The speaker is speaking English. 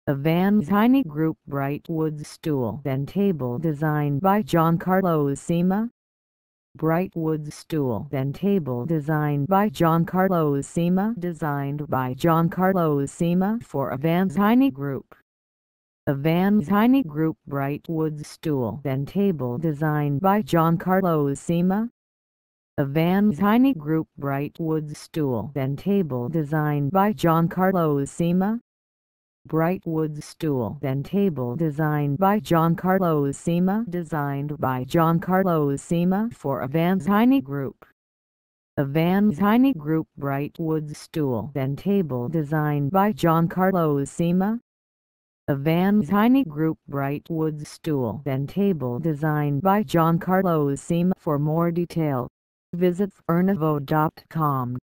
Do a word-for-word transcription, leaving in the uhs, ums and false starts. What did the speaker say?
A Van Tiny Group Brightwood stool and table designed by Giancarlo Sima. Brightwood stool and table designed by Giancarlo Sima. Designed by Giancarlo Sima for a Van Tiny Group. A Van Tiny Group Brightwood stool and table designed by Giancarlo Sima. A Van Tiny Group Brightwood stool and table designed by Giancarlo Sima. Brightwood stool and table designed by Giancarlo Sima. Designed by Giancarlo Sima for a Van Tiny Group. A Van Tiny Group Brightwood stool and table designed by Giancarlo Sima. A Van Tiny Group Brightwood stool and table designed by Giancarlo Sima. For more detail, visit furnivo dot com.